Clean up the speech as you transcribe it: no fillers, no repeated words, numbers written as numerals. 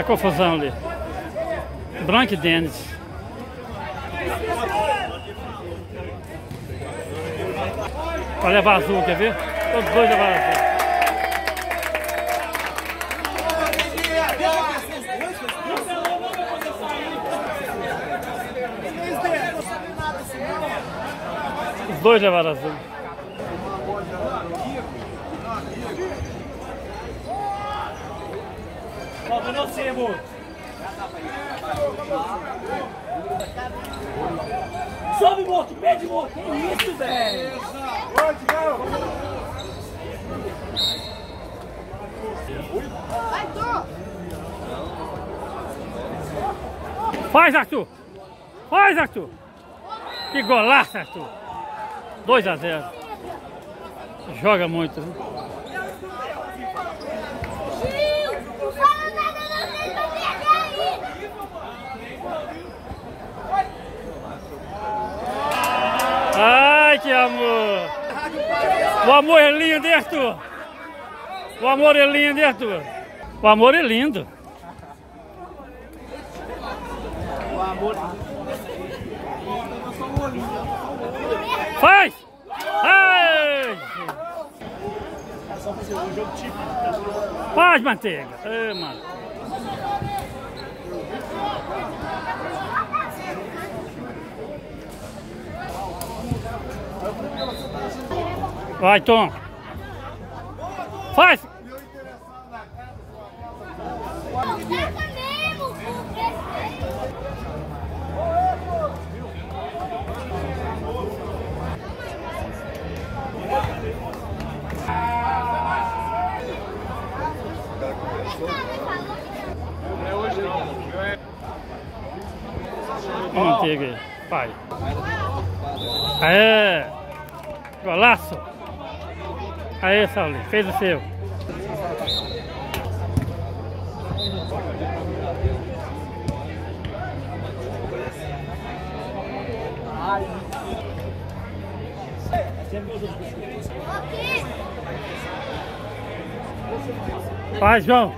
confusão ali. Branco e Denis. Pra levar azul, quer ver? Todos dois levaram azul. Os dois levaram azul. Sobe, morto, pede, morto. Que isso, velho? Vai, tu! Faz, Arthur! Faz, Arthur! Que golaço, Arthur! 2-0. Joga muito, né? Ai, que amor! O amor é lindo, hein, Arthur? O amor é lindo, hein, Arthur? O amor é lindo. O amor. Faz! Ai! Faz, manteiga! Ai, mano. Vai, Tom! Faz! Manteiga aí, pai. Aê! Golaço! Aê, Saulinho, fez o seu. Vai, João!